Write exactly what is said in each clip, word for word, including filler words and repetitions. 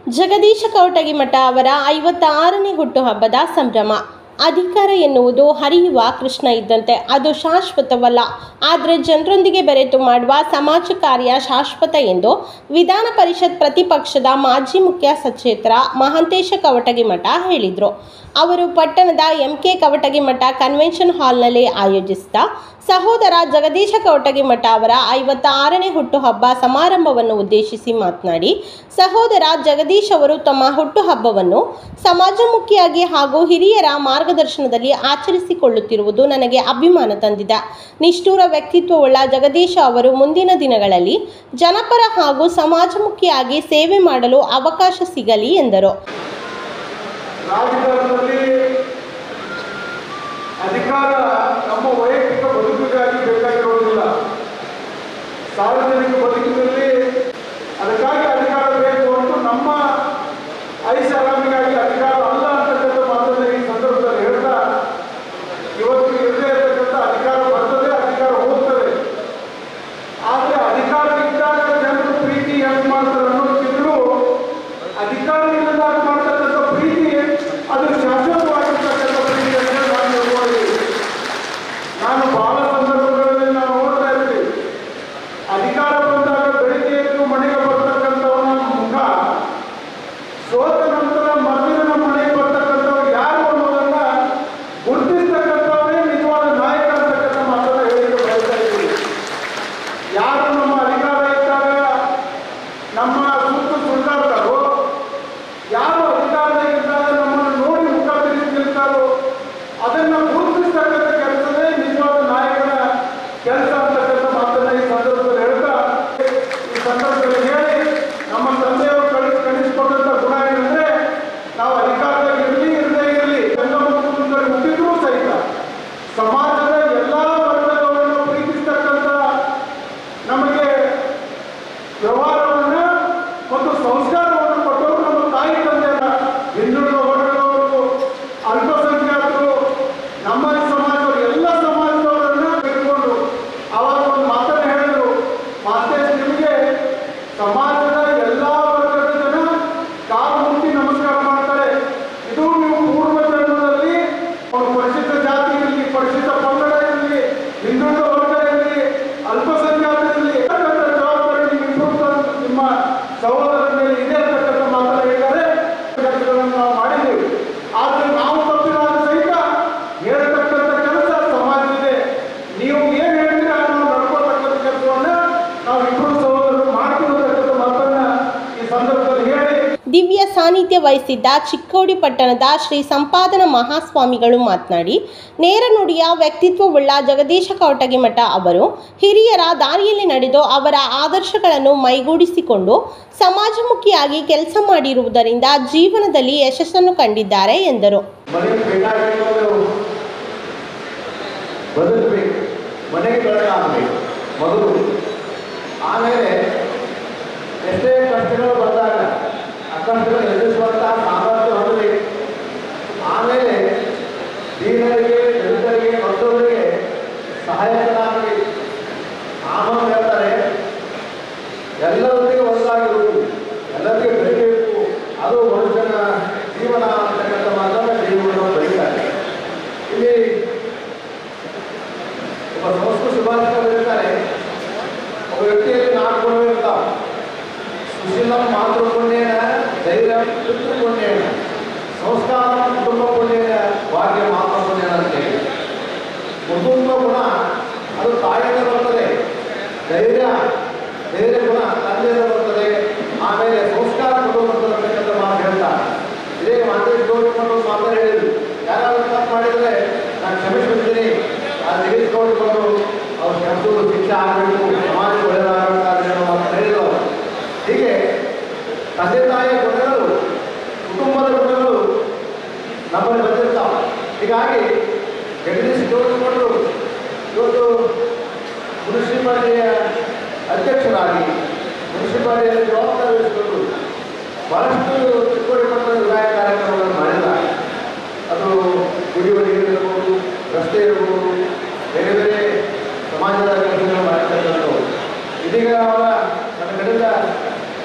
ಜಗದೀಶ ಕವಟಗಿಮಠ ಅವರ ಐವತ್ತಾರನೇ ಹುಟ್ಟುಹಬ್ಬದ ಸಂಭ್ರಮ. ಅಧಿಕಾರ ಎನ್ನುವುದು ಹರಿಯುವ ಕೃಷ್ಣ ಇದ್ದಂತೆ, ಅದು ಶಾಶ್ವತವಲ್ಲ. ಆದರೆ ಜನರೊಂದಿಗೆ ಬೆರೆತು ಮಾಡುವ ಸಮಾಜ ಕಾರ್ಯ ಶಾಶ್ವತ ಎಂದು ವಿಧಾನ ಪರಿಷತ್ ಪ್ರತಿಪಕ್ಷದ ಮಾಜಿ ಮುಖ್ಯ ಸಚೇತರ ಮಹಾಂತೇಶ ಕವಟಗಿಮಠ ಹೇಳಿದರು. ಅವರು ಪಟ್ಟಣದ ಎಂ ಕೆ ಕವಟಗಿಮಠ ಕನ್ವೆನ್ಷನ್ ಹಾಲ್ನಲ್ಲಿ ಆಯೋಜಿಸಿದ ಸಹೋದರ ಜಗದೀಶ ಕವಟಗಿಮಠ ಅವರ ಐವತ್ತಾರನೇ ಹುಟ್ಟುಹಬ್ಬ ಸಮಾರಂಭವನ್ನು ಉದ್ದೇಶಿಸಿ ಮಾತನಾಡಿ, ಸಹೋದರ ಜಗದೀಶ್ ಅವರು ತಮ್ಮ ಹುಟ್ಟುಹಬ್ಬವನ್ನು ಸಮಾಜಮುಖಿಯಾಗಿ ಹಾಗೂ ಹಿರಿಯರ ಮಾರ್ಗದರ್ಶನದಲ್ಲಿ ಆಚರಿಸಿಕೊಳ್ಳುತ್ತಿರುವುದು ನನಗೆ ಅಭಿಮಾನ ತಂದಿದೆ. ನಿಷ್ಠುರ ವ್ಯಕ್ತಿತ್ವವುಳ್ಳ ಜಗದೀಶ ಅವರು ಮುಂದಿನ ದಿನಗಳಲ್ಲಿ ಜನಪರ ಹಾಗೂ ಸಮಾಜಮುಖಿಯಾಗಿ ಸೇವೆ ಮಾಡಲು ಅವಕಾಶ ಸಿಗಲಿ ಎಂದರು. ಅಧಿಕಾರ ನಮ್ಮ ವೈಯಕ್ತಿಕ ಬದುಕಿಗಾಗಿ ಬೇಕಾಗಿರುವುದಿಲ್ಲ. ಸಾರ್ವಜನಿಕ ಬದುಕಿನಲ್ಲಿ ಅದಕ್ಕಾಗಿ ಅಧಿಕಾರ ಬೇಕು ಅಂತ ನಮ್ಮ ಐಷಾರಾಮಿಗಾಗಿ ಅಧಿಕಾರ ಅಲ್ಲ ಅಂತಕ್ಕಂಥ ಮಾತನ್ನು ಈ ಸಂದರ್ಭದಲ್ಲಿ ಹೇಳ್ತಾ, ಇವತ್ತು ಇರದೇ ಇರತಕ್ಕಂಥ ಅಧಿಕಾರ ಬರ್ತದೆ, ಅಧಿಕಾರ ಹೋಗ್ತದೆ. ಆದರೆ ಅಧಿಕಾರ ಇದ್ದಾಗ ಜನರು ಪ್ರೀತಿ ಹೆಂಗೆ ಮಾಡ್ತಾರೆ ಅನ್ನೋದಕ್ಕಿಂತಲೂ ಅಧಿಕಾರ ಇಲ್ಲದಾಗ ಮಾಡ್ತಕ್ಕಂಥ ಪ್ರೀತಿ ಅದು ಶಾಶ್ವತವಾಗಿರ್ತಕ್ಕಂಥ ಪ್ರೀತಿ ಅಂತ ನಾನು ಹೇಳ್ಬೋದು. ನಾನು ಬಹಳ ಸಂದರ್ಭಗಳಲ್ಲಿ ನಾವು ನೋಡ್ತಾ ಇರ್ತೀವಿ, ಅಧಿಕಾರ ಬಂದಾಗ ಬೆಳಿಗ್ಗೆ ಎದ್ದು ಮನೆಗೆ ಬರ್ತಕ್ಕಂಥವನ ಮುಖ ಸೋತ ನಂತರ ಮರುದಿನ ನಮ್ಮ ಮನೆಗೆ ಬರ್ತಕ್ಕಂಥವ್ರು ಯಾರು ಅನ್ನೋದನ್ನ ಗುರುತಿಸ್ತಕ್ಕಂಥವರೇ ನಿಜವಾದ ನಾಯಕ ಅಂತಕ್ಕಂಥ ಮಾತನ್ನು ಹೇಳಿಕೆ ಬಯಸ್ತಾ ಇದ್ದೀವಿ. ಯಾರು ನಮ್ಮ ಅಧಿಕಾರ ಇದ್ದಾಗ ನಮ್ಮ ಸುತ್ತು ಸುಳ್ದಾಡ್ತಾರೋ, ಯಾರು ಅಧಿಕಾರದಾಗಿದ್ದಾಗ ನಮ್ಮನ್ನು ನೋಡಿ ಮುಖ ತಿರುಗಿ ನಿಲ್ತಾರೋ, ಅದನ್ನು ಗುರುತಿಸ್ತಕ್ಕಂಥ ಕೆಲಸವೇ ನಿಜವಾದ ನಾಯಕನ ಕೆಲಸ ಅಂತಕ್ಕಂಥ ಮಾತನ್ನ ಈ ಸಂದರ್ಭದಲ್ಲಿ ಹೇಳ್ತಾ, ಈ ಸಂದರ್ಭದಲ್ಲಿ ಹೇಳಿ, ನಮ್ಮ ತಂದೆಯವರು ಕಳಿಸಿ ಕಳಿಸಿಕೊಂಡಂಥ ಗುಣ ಏನಂದ್ರೆ, ನಾವು ಅಧಿಕಾರದಾಗ ಇರಲಿ ಇರದೇ ಇರಲಿ ಸಂಗಮದಲ್ಲಿ ಹುಟ್ಟಿದ್ರೂ ಸಹಿತ ಸಮಾಜದ ಎಲ್ಲ ವರ್ಗದವರನ್ನು ಪ್ರೀತಿಸ್ತಕ್ಕಂಥ ನಮಗೆ ವ್ಯವಹಾರವನ್ನು ಮತ್ತು ಸಂಸ್ಕಾರವನ್ನು ಕೊಟ್ಟವರು ನಮ್ಮ ತಾಯಿ ತಂದೆಯನ್ನ. ಹಿಂದುಳಿದ ವರ್ಗದವರು, ಅಲ್ಪಸಂಖ್ಯಾತರು, ನಮ್ಮ ಸಮಾಜದವರು, ಎಲ್ಲ ಸಮಾಜದವರನ್ನ ತೆಗೆದುಕೊಂಡು ಅವಾಗ ಒಂದು ಮಾತನ್ನು ಹೇಳಿದ್ರು, ಮಾತೇಶ್ ನಿಮಗೆ ಸಮಾಜದ ಎಲ್ಲ ವರ್ಗದ ಜನ ಕಾಲು ಮುಟ್ಟಿ ನಮಸ್ಕಾರ ಮಾಡ್ತಾರೆ. ಇದು ನೀವು ಪೂರ್ವ ಜನ್ಮದಲ್ಲಿ ಪರಿಶಿಷ್ಟ ಜಾತಿ ಇರಲಿ, ಪರಿಶಿಷ್ಟ ಪಂಗಡ ಇರಲಿ, ಹಿಂದುಳಿದ ವರ್ಗ ಇರಲಿ, ಅಲ್ಪಸಂಖ್ಯಾತರಿರಲಿ, ಜವಾಬ್ದಾರಿ ನಿಮ್ಮಿಬ್ಬರು ನಿಮ್ಮ ಸಹೋದರರ ಮೇಲೆ ಇದೆ ಅಂತಕ್ಕಂಥ ಮಾತನ್ನು ಹೇಳಿದ್ದಾರೆ. ಕೆಲಸಗಳನ್ನು ನಾವು ಮಾಡಿದ್ದೇವೆ. ಆದರೆ ನಾವು ತಪ್ಪಿದಾಗ ಸಹಿತ ಹೇಳ್ತಕ್ಕಂಥ ಕೆಲಸ ಸಮಾಜವಿದೆ. ನೀವು ಏನು ಹೇಳಿದ್ರೆ ನಾವು ನಡ್ಕೊಳ್ತಕ್ಕಂಥ ಕೆಲಸವನ್ನ ನಾವು ಇಬ್ಬರು ಸಹೋದರರು ಮಾಡ್ತಿರತಕ್ಕಂಥ ಮಾತನ್ನ ಈ ಸಂದರ್ಭದಲ್ಲಿ ಹೇಳಿ, ದಿವ್ಯ ಸಾನ್ನಿಧ್ಯ ವಹಿಸಿದ್ದ ಚಿಕ್ಕೋಡಿ ಪಟ್ಟಣದ ಶ್ರೀ ಸಂಪಾದನ ಮಹಾಸ್ವಾಮಿಗಳು ಮಾತನಾಡಿ, ನೇರ ನುಡಿಯ ವ್ಯಕ್ತಿತ್ವವುಳ್ಳ ಜಗದೀಶ ಕವಟಗಿಮಠ ಅವರು ಹಿರಿಯರ ದಾರಿಯಲ್ಲಿ ನಡೆದು ಅವರ ಆದರ್ಶಗಳನ್ನು ಮೈಗೂಡಿಸಿಕೊಂಡು ಸಮಾಜಮುಖಿಯಾಗಿ ಕೆಲಸ ಮಾಡಿರುವುದರಿಂದ ಜೀವನದಲ್ಲಿ ಯಶಸ್ಸನ್ನು ಕಂಡಿದ್ದಾರೆ ಎಂದರು. ಬದುಕಬೇಕು, ಮನೆಗೆ ಬೆಳಗಾಗಬೇಕು ಮೊದಲು. ಆಮೇಲೆ ಎಷ್ಟೇ ಕಷ್ಟಗಳು ಬಂದಾಗ ಆ ಕಷ್ಟಗಳು ಎದುರಿಸುವಂತಹ ಸಾಮರ್ಥ್ಯ ಹೊಂದಬೇಕು. ಆಮೇಲೆ ದೀನರಿಗೆ, ದಲಿತರಿಗೆ, ಮತ್ತೊಬ್ಬರಿಗೆ ಸಹಾಯಕನಾಗಬೇಕು. ಆಮೇಲೆ ಹೇಳ್ತಾರೆ, ಎಲ್ಲರೊಂದಿಗೆ ಒಂದಾಗಿರುವುದು, ಎಲ್ಲರಿಗೆ ಬೆಳಿಬೇಕು, ಅದು ಮನುಷ್ಯನ ಜೀವನ ಅಂತಕ್ಕಂಥ ಮಾತನ್ನು ಜೀವನ ಬೆಳೀತಾರೆ. ಇಲ್ಲಿ ಒಬ್ಬ ಸಂಸ್ಕೃತ ಸುಭಾಷಿತರು ಹೇಳ್ತಾರೆ, ಒಬ್ಬ ವ್ಯಕ್ತಿಯಲ್ಲಿ ನಾಲ್ಕು ಗುಣಗಳು ಇರ್ತಾವೆ. ಸುಶೀಲಂ ಮಾತೃಪುಣ್ಯೇನ, ಧೈರ್ಯ ಪಿತೃಪುಣ್ಯೇನ, ಸಂಸ್ಕಾರ ಕುಟುಂಬ ಪುಣ್ಯೇನ, ಭಾಗ್ಯ ಮಾತ್ರ ಪುಣ್ಯೇನ ಅಂತೇಳಿ. ಕುಟುಂಬ ಗುಣ ಅದು ತಾಯಿಯಿಂದ ಬರ್ತದೆ, ಧೈರ್ಯ ಧೈರ್ಯ ಗುಣ ತಂದೆಯಿಂದ ಬರ್ತದೆ, ಆಮೇಲೆ ಸಂಸ್ಕಾರ ಕುಟುಂಬದ ಬರ್ತಕ್ಕಂಥ ಮಾತು ಹೇಳ್ತಾರೆ. ಇದೇ ಮಾತೇಶ್ ಗೌಡ್ಕೊಂಡು ಮಾತು ಹೇಳಿದ್ರು, ಯಾರಾದ್ರೂ ತಪ್ಪು ಮಾಡಿದರೆ ನಾನು ಕ್ಷಮಿಸ್ಬಿಡ್ತೀನಿ, ಅದು ತೆಗೆದುಕೊಂಡುಕೊಂಡು ಅವ್ರು ಕ್ಷಮಿಸೋದು ಶಿಕ್ಷೆ ಆಗಬೇಕು, ಸಮಾಜ ಒಳ್ಳೆಯದಾಗಬೇಕಾದ್ರೆ ಅನ್ನೋ ಮಾತು ಹೇಳಿದ್ರು. ಹೀಗೆ ತಂದೆ ತಾಯಿಯ ಗುಣಗಳು, ಕುಟುಂಬದ ಗುಣಗಳು ನಮ್ಮಲ್ಲಿ ಬಂದಿರ್ತಾವೆ. ಹೀಗಾಗಿ ಜಗದೀಶ್ ತೋರಿಸಿಕೊಂಡು ಇವತ್ತು ಮುನ್ಸಿಪಾಲಿಟಿಯ ಅಧ್ಯಕ್ಷರಾಗಿ ಮುನ್ಸಿಪಾಲಿಟಿಯಲ್ಲಿ ಜವಾಬ್ದಾರಿ ವಹಿಸಿಕೊಂಡು ಬಹಳಷ್ಟು ಚಿಕ್ಕೋಡಿ ಪಟ್ಟಣದ ವಿಧಾಯ ಕಾರ್ಯಕ್ರಮಗಳನ್ನು ಮಾಡಿದ್ದಾರೆ. ಅದು ಕುಡಿಯುವ ನೀರು ಇರ್ಬೋದು, ರಸ್ತೆ ಇರ್ಬೋದು, ಬೇರೆ ಬೇರೆ ಸಮಾಜದ ಕೆಲಸಗಳು ಮಾಡಿರ್ತಕ್ಕಂಥವು. ಇದೀಗ ಅವರ ನನ್ನ ಕಡೆಯಿಂದ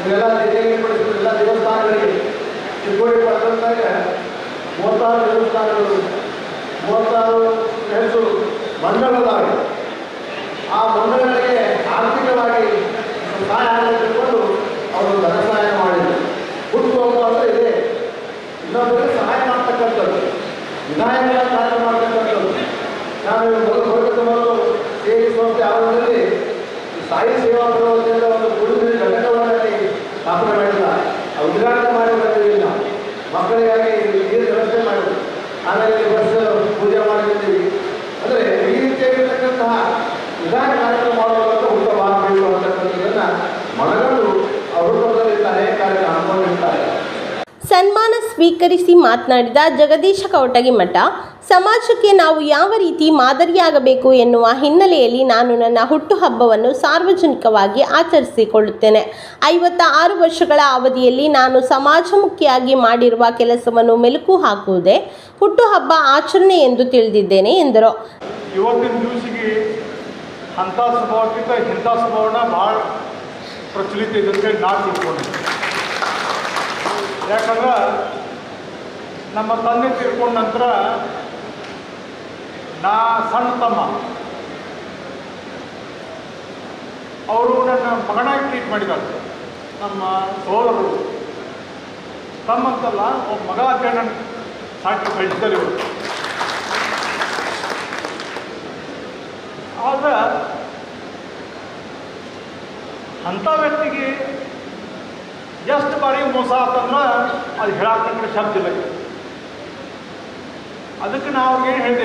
ಇದೆಲ್ಲ ನಿಗದಿಪಡಿಸಿದ ಎಲ್ಲ ದೇವಸ್ಥಾನಗಳಿಗೆ ಚಿಕ್ಕೋಡಿ ಪಟ್ಟಣದಾಗ ಮೂವತ್ತಾರು ದೇವಸ್ಥಾನಗಳು ಮೂವತ್ತಾರು ಹೆಚ್ಚು ಮಂಡಲದಾಗಿ ಆ ಮಂಡಲಗಳಿಗೆ ಆರ್ಥಿಕವಾಗಿ ಸಹಾಯ ತಿಳ್ಕೊಂಡು ಅವರು ಧನ ಸಹಾಯ ಮಾಡಿದರು. ಹುಟ್ಟುಹಬ್ಬ ಅಂದರೆ ಇದೆ, ಇನ್ನೊಬ್ಬರಿಗೆ ಸಹಾಯ ಮಾಡ್ತಕ್ಕಂಥದ್ದು, ವಿಧಾಯಕರ ಕಾರ್ಯ ಮಾಡ್ತಕ್ಕಂಥದ್ದು. ನಾನು ಮೊದಲು ಬರಬೇಕು ಮೊದಲು ಸೇರಿ ಸಂಸ್ಥೆ ಆವರಣದಲ್ಲಿ ಸಾಯಿ ಸೇವಾ ಪ್ರವೃತ್ತಿಯಿಂದ ಒಂದು ಗುರುವಿನ ಘಟಕವಾಗಿ ಸ್ಥಾಪನೆ ಮಾಡಿಲ್ಲ, ಉದ್ಘಾಟನೆ ಮಾಡಿ ಬಂದಿದ್ದೀವಿ. ನಾವು ಮಕ್ಕಳಿಗಾಗಿ ನೀರು ವ್ಯವಸ್ಥೆ ಮಾಡಿದ್ವಿ, ಆಮೇಲೆ ಬಸ್ ಪೂಜೆ ಮಾಡಿದ್ದೀವಿ. ಅಂದರೆ ಈ ರೀತಿಯಾಗಿರ್ತಕ್ಕಂತಹ ವಿಧಾನ ಕಾರ್ಯಕ್ರಮ ಮಾಡುವಂಥ ಹುಟ್ಟುಹಬ್ಬ ಆಗಬೇಕು ಅಂತಕ್ಕಂಥದ್ದನ್ನು ಮನಗಂಡು ಆ ಹುಟ್ಟುಹಬ್ಬದಲ್ಲಿ ಅನೇಕ ಕಾರ್ಯ ಹಮ್ಮಿಕೊಂಡಿರ್ತಾರೆ. ಸನ್ಮಾನ ಸ್ವೀಕರಿಸಿ ಮಾತನಾಡಿದ ಜಗದೀಶ ಕವಟಗಿಮಠ, ಸಮಾಜಕ್ಕೆ ನಾವು ಯಾವ ರೀತಿ ಮಾದರಿಯಾಗಬೇಕು ಎನ್ನುವ ಹಿನ್ನೆಲೆಯಲ್ಲಿ ನಾನು ನನ್ನ ಹುಟ್ಟುಹಬ್ಬವನ್ನು ಸಾರ್ವಜನಿಕವಾಗಿ ಆಚರಿಸಿಕೊಳ್ಳುತ್ತೇನೆ. ಐವತ್ತ ಆರು ವರ್ಷಗಳ ಅವಧಿಯಲ್ಲಿ ನಾನು ಸಮಾಜಮುಖಿಯಾಗಿ ಮಾಡಿರುವ ಕೆಲಸವನ್ನು ಮೆಲುಕು ಹಾಕುವುದೇ ಹುಟ್ಟುಹಬ್ಬ ಆಚರಣೆ ಎಂದು ತಿಳಿದಿದ್ದೇನೆ ಎಂದರು. ಇವತ್ತಿನ ದಿವಸಿಗೆ ಅಂಥ ಸ್ವಭಾವಕ್ಕಿಂತ ಇಂಥ ಸ್ವಭಾವನ ಭಾಳ ಪ್ರಚಲಿತ ಇದೆ ಅಂತೇಳಿ ನಾನು ತಿಳ್ಕೊಂಡಿದ್ದೆ. ಯಾಕಂದ್ರೆ ನಮ್ಮ ತಂದೆ ತಿಳ್ಕೊಂಡ ನಂತರ ನಾ ಸಣ್ಣ ತಮ್ಮ ಅವರು ನನ್ನ ಮಗನಾಗಿ ಟ್ರೀಟ್ ಮಾಡಿದ್ದಾರೆ. ನಮ್ಮ ಸೋದರರು ತಮ್ಮಂತಲ್ಲ ಒಬ್ಬ ಮಗ ಅಂತ ನನ್ನ ಸಾಕಿ ಬೆಳೆಸಿದ್ದಾರೆ ಇವರು. ಆದ್ರೆ ಅಂಥ ವ್ಯಕ್ತಿಗೆ ಎಷ್ಟು ಬಾರಿ ಮೋಸ ಆತಂದ್ರೆ ಅದು ಹೇಳಾಕಂದ್ರೆ ಶಬ್ದ ಇಲ್ಲ. ಅದಕ್ಕೆ ನಾವು ಅವ್ರಿಗೇನು ಹೇಳಿದೆ,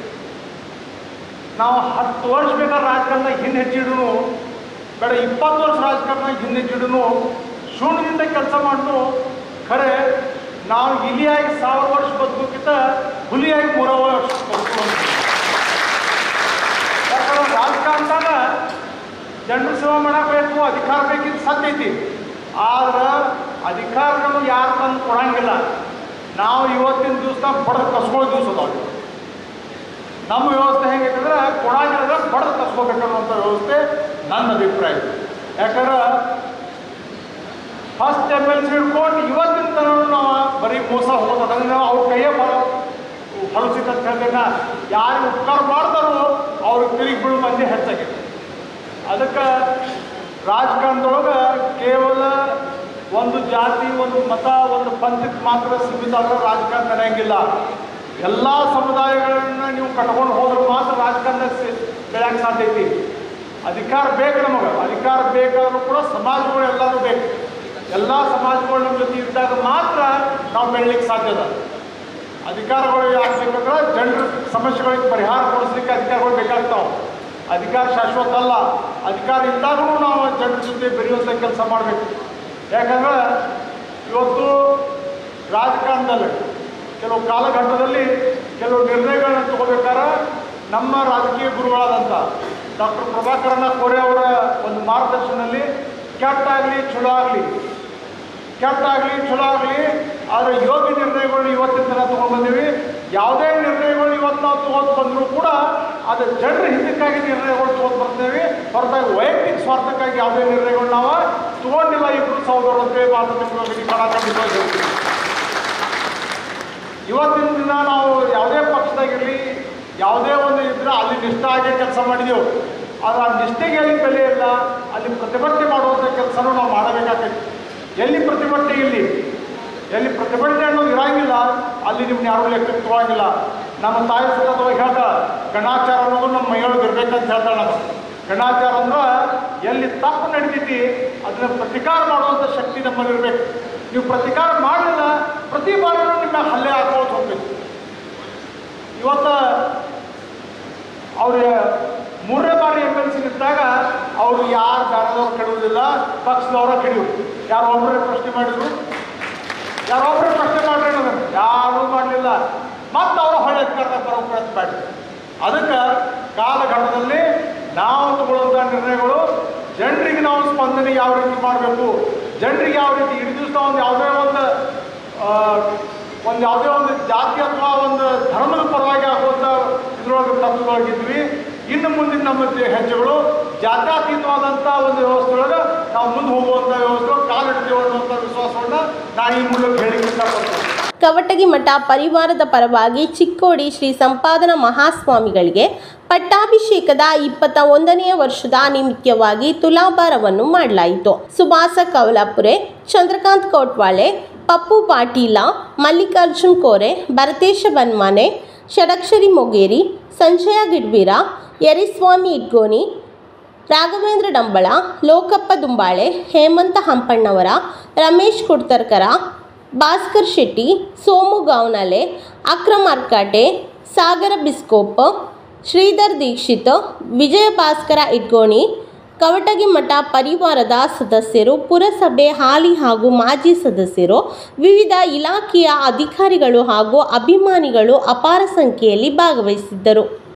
ನಾವು ಹತ್ತು ವರ್ಷ ಬೇಕಾದ್ರೆ ರಾಜಕಾರಣದಾಗ ಹಿಂದೆ ಹೆಚ್ಚಿಡೂ ಬೇಡ, ಇಪ್ಪತ್ತು ವರ್ಷ ರಾಜಕಾರಣದಾಗ ಹಿಂದೆ ಹೆಚ್ಚಿಡೂ ಶೂನ್ಯದಿಂದ ಕೆಲಸ ಮಾಡಿದ್ರು. ಖರೆ ನಾವು ಇಲಿಯಾಗಿ ಸಾವಿರ ವರ್ಷ ಬದುಕೋಕ್ಕಿಂತ ಹುಲಿಯಾಗಿ ಮೂರ ವರ್ಷ ಬದುಕು. ಯಾಕಂದ್ರೆ ರಾಜಕಾರಣದಾಗ ಜನರು ಸೇವೆ ಮಾಡಬೇಕು, ಅಧಿಕಾರ ಬೇಕಿದ್ದು ಸತ್ಯ ಐತಿ. ಆದ್ರೆ ಅಧಿಕಾರ ನಮಗೆ ಯಾರು ತಂದು ಕೊಡಂಗಿಲ್ಲ. ನಾವು ಇವತ್ತಿನ ದಿವಸ ಬಡದು ಕಸ್ಕೊಳ್ಳೋ ದಿವಸ ಅದಾವೆ. ನಮ್ಮ ವ್ಯವಸ್ಥೆ ಹೆಂಗೈತಂದ್ರೆ ಕೊಡಂಗಿಲ್ಲ, ಬಡದು ಕಸ್ಕೋಬೇಕನ್ನುವಂಥ ವ್ಯವಸ್ಥೆ ನನ್ನ ಅಭಿಪ್ರಾಯ. ಯಾಕಂದ್ರೆ ಫಸ್ಟ್ ಎಮ್ ಎಲ್ ಸಿ ಹಿಡ್ಕೊಂಡು ಇವತ್ತಿನ ತನಕ ನಾವು ಬರೀ ಮೋಸ ಹೋಗೋದಂದ್ರೆ ನಾವು ಅವ್ರ ಕೈಯೇ ಬರ ಹೊಲಸಿತ ಅಂತ ಹೇಳ್ತೇನೆ. ಯಾರು ಉಪಕಾರ ಮಾಡ್ತಾರೋ ಅವ್ರಿಗೆ ತಿರುಗಿ ಬೀಳೋ ಮಂದಿ ಹೆಚ್ಚಾಗಿದೆ. ಅದಕ್ಕೆ ರಾಜಕಾರಣದೊಳಗೆ ಕೇವಲ ಒಂದು ಜಾತಿ, ಒಂದು ಮತ, ಒಂದು ಪಂಥಕ್ಕೆ ಮಾತ್ರ ಸೀಮಿತ ಆದರೆ ರಾಜಕಾರಣ ನಡೆಯಂಗಿಲ್ಲ. ಎಲ್ಲ ಸಮುದಾಯಗಳನ್ನ ನೀವು ಕಟ್ಕೊಂಡು ಹೋದ್ರೆ ಮಾತ್ರ ರಾಜಕಾರಣ ಬೆಳೆಯಕ್ಕೆ ಸಾಧ್ಯ ಐತಿ. ಅಧಿಕಾರ ಬೇಕು ನಮಗೆ, ಅಧಿಕಾರ ಬೇಕಾದ್ರೂ ಕೂಡ ಸಮಾಜಗಳು ಎಲ್ಲರೂ ಬೇಕು. ಎಲ್ಲ ಸಮಾಜಗಳು ನಮ್ಮ ಜೊತೆ ಇದ್ದಾಗ ಮಾತ್ರ ನಾವು ಬೆಳಲಿಕ್ಕೆ ಸಾಧ್ಯದ. ಅಧಿಕಾರಗಳು ಯಾಕೆ ಬೇಕಂದ್ರೆ ಜನರ ಸಮಸ್ಯೆಗಳಿಗೆ ಪರಿಹಾರ ಕೊಡಿಸ್ಲಿಕ್ಕೆ ಅಧಿಕಾರಗಳು ಬೇಕಾಗ್ತಾವೆ. ಅಧಿಕಾರ ಶಾಶ್ವತ ಅಲ್ಲ. ಅಧಿಕಾರ ಇದ್ದಾಗೂ ನಾವು ಜನರ ಜೊತೆ ಬೆರೆಯುವಂಥ ಕೆಲಸ ಮಾಡಬೇಕು. ಯಾಕಂದ್ರೆ ಇವತ್ತು ರಾಜಕಾರಣದಲ್ಲಿ ಕೆಲವು ಕಾಲಘಟ್ಟದಲ್ಲಿ ಕೆಲವು ನಿರ್ಣಯಗಳನ್ನ ತಗೋಬೇಕಾದ್ರೆ ನಮ್ಮ ರಾಜಕೀಯ ಗುರುಗಳಾದಂಥ ಡಾಕ್ಟರ್ ಪ್ರಭಾಕರನ ಕೋರೆ ಅವರ ಒಂದು ಮಾರ್ಗದರ್ಶನದಲ್ಲಿ ಕೆಟ್ಟಾಗಲಿ ಚಲೋ ಆಗಲಿ ಕೆಟ್ಟಾಗಲಿ ಚಲೋ ಆಗಲಿ ಆದರೆ ಯೋಗ್ಯ ನಿರ್ಣಯಗಳನ್ನ ಇವತ್ತಿನ ತನಕ ತೊಗೊಂಡು ಬಂದೀವಿ. ಯಾವುದೇ ನಿರ್ಣಯಗಳು ಇವತ್ತು ನಾವು ತೊಗೊಂಡು ಬಂದರೂ ಕೂಡ ಅದು ಜನರ ಹಿತಕ್ಕಾಗಿ ನಿರ್ಣಯಗಳು ತೊಗೊಂಡು ಬರ್ತೇವೆ ಹೊರತಾಗಿ ವೈಯಕ್ತಿಕ ಸ್ವಾರ್ಥಕ್ಕಾಗಿ ಯಾವುದೇ ನಿರ್ಣಯಗಳು ನಾವು ತೊಗೊಂಡಿಲ್ಲ. ಇಬ್ಬರು ಸಹೋದರರು ಅಂತೇಳಿ ಮಾತುಕತೆ ಖಂಡಿತವಾಗಿ ಹೇಳ್ತೀವಿ. ಇವತ್ತಿನ ದಿನ ನಾವು ಯಾವುದೇ ಪಕ್ಷದಾಗಿರಲಿ ಯಾವುದೇ ಒಂದು ಇದ್ರೆ ಅಲ್ಲಿ ನಿಷ್ಠ ಆಗಿ ಕೆಲಸ ಮಾಡಿದೆವು. ಆದರೆ ಆ ನಿಷ್ಠೆಗೆ ಎಲ್ಲಿ ಬೆಲೆ ಇಲ್ಲ, ಅಲ್ಲಿ ಪ್ರತಿಭಟನೆ ಮಾಡುವಂಥ ಕೆಲಸನೂ ನಾವು ಮಾಡಬೇಕಾಗ್ತೈತಿ. ಎಲ್ಲಿ ಪ್ರತಿಭಟನೆ ಇಲ್ಲಿ ಎಲ್ಲಿ ಪ್ರತಿಭಟನೆ ಅನ್ನೋದು ಇರಂಗಿಲ್ಲ, ಅಲ್ಲಿ ನಿಮ್ಗೆ ಯಾರೂ ಲೆಕ್ಕಕ್ಕೆ ತಗೋಂಗಿಲ್ಲ. ನಮ್ಮ ತಾಯಿ ಸತತವಾಗಿ ಹೇಳ್ತಾಳೆ, ಗಣಾಚಾರ ಅನ್ನೋದು ನಮ್ಮ ಮೈಯೊಳಗೆ ಇರ್ಬೇಕಂತ ಹೇಳ್ತಾಳೆ. ನಮ್ಮ ಗಣಾಚಾರ ಅಂದ್ರೆ ಎಲ್ಲಿ ತಪ್ಪು ನಡೀತೈತಿ ಅದನ್ನ ಪ್ರತಿಕಾರ ಮಾಡುವಂಥ ಶಕ್ತಿ ನಮ್ಮಲ್ಲಿ ಇರಬೇಕು. ನೀವು ಪ್ರತಿಕಾರ ಮಾಡಲಿಲ್ಲ, ಪ್ರತಿ ಬಾರಿನೂ ನಿಮ್ಮ ಹಲ್ಲೆ ಹಾಕೋದು ಹೋಗ್ಬೇಕು. ಇವತ್ತು ಅವ್ರ ಮೂರನೇ ಬಾರಿ ಎಮ್ ಎಲ್ ಸಿ ನಿಂತಾಗ ಅವರು ಯಾರು ಬೇರೆದವ್ರು ಕೆಡುವುದಿಲ್ಲ, ಪಕ್ಷದವರ ಕೆಡಿಯೋರು. ಯಾರು ಒಬ್ಬರೇ ಪ್ರಶ್ನೆ ಮಾಡಿದ್ರು, ಯಾರೊಬ್ಬರೇ ಪ್ರಶ್ನೆ ಮಾಡ್ರಿ ಅನ್ನೋದನ್ನು ಯಾರೂ ಮಾಡಲಿಲ್ಲ. ಮತ್ತು ಅವರು ಹೊಳೆ ಅಧಿಕಾರದಾಗ ಬರೋ ಪ್ರಯತ್ನ ಮಾಡಿದ್ರು. ಅದಕ್ಕೆ ಕಾಲಘಟ್ಟದಲ್ಲಿ ನಾವು ತಗೊಳ್ಳುವಂಥ ನಿರ್ಣಯಗಳು ಜನರಿಗೆ ನಾವು ಸ್ಪಂದನೆ ಯಾವ ರೀತಿ ಮಾಡಬೇಕು, ಜನರಿಗೆ ಯಾವ ರೀತಿ ಇಡೀ ದಿವಸ ಒಂದು ಯಾವುದೇ ಒಂದು ಒಂದು ಯಾವುದೇ ಒಂದು ಜಾತಿ ಅಥವಾ ಒಂದು ಧರ್ಮದ ಪರವಾಗಿ ಆಗುವಂಥ ಇದ್ರೊಳಗೆ ತತ್ವವಾಗಿದ್ವಿ. ಇನ್ನು ಮುಂದಿನ ನಮ್ಮ ಹೆಜ್ಜೆಗಳು ಜಾತ್ಯತೀತವಾದಂಥ ಒಂದು ವ್ಯವಸ್ಥೆ ಒಳಗೆ ನಾವು ಮುಂದೆ ಹೋಗುವಂಥ ವ್ಯವಸ್ಥೆ ಕಾಲಿಡ್ತೀವಿ ಅನ್ನುವಂಥ ವಿಶ್ವಾಸವನ್ನು ನಾನು ಈ ಮೂಲಕ ಹೇಳಿಕ್ಕೆ ಇಷ್ಟಪಡ್ತೇನೆ. ಕವಟಗಿ ಮಠ ಪರಿವಾರದ ಪರವಾಗಿ ಚಿಕ್ಕೋಡಿ ಶ್ರೀ ಸಂಪಾದನಾ ಮಹಾಸ್ವಾಮಿಗಳಿಗೆ ಪಟ್ಟಾಭಿಷೇಕದ ಇಪ್ಪತ್ತ ಒಂದನೆಯ ವರ್ಷದ ನಿಮಿತ್ತವಾಗಿ ತುಲಾಭಾರವನ್ನು ಮಾಡಲಾಯಿತು. ಸುಭಾಸ ಕವಲಾಪುರೆ, ಚಂದ್ರಕಾಂತ್ ಕೋಟ್ವಾಳೆ, ಪಪ್ಪು ಪಾಟೀಲ, ಮಲ್ಲಿಕಾರ್ಜುನ್ ಕೋರೆ, ಭರತೇಶ ಬನ್ಮಾನೆ, ಷಡಕ್ಷರಿ ಮೊಗೇರಿ, ಸಂಜಯ ಗಿಡ್ಬೀರ, ಯರಿಸ್ವಾಮಿ ಇಟ್ಗೋನಿ, ರಾಘವೇಂದ್ರ ಡಂಬಳ, ಲೋಕಪ್ಪ ದುಂಬಾಳೆ, ಹೇಮಂತ ಹಂಪಣ್ಣವರ, ರಮೇಶ್ ಕುಡ್ತರ್ಕರ, ಭಾಸ್ಕರ್ ಶೆಟ್ಟಿ, ಸೋಮು ಗಾವನಲೆ, ಅಕ್ರಮ್ ಅರ್ಕಾಟೆ, ಸಾಗರ ಬಿಸ್ಕೋಪ್, ಶ್ರೀಧರ್ ದೀಕ್ಷಿತ್, ವಿಜಯ ಭಾಸ್ಕರ ಇಟ್ಗೋಣಿ, ಕವಟಗಿ ಮಠ ಪರಿವಾರದ ಸದಸ್ಯರು, ಪುರಸಭೆ ಹಾಲಿ ಹಾಗೂ ಮಾಜಿ ಸದಸ್ಯರು, ವಿವಿಧ ಇಲಾಖೆಯ ಅಧಿಕಾರಿಗಳು ಹಾಗೂ ಅಭಿಮಾನಿಗಳು ಅಪಾರ ಸಂಖ್ಯೆಯಲ್ಲಿ ಭಾಗವಹಿಸಿದ್ದರು.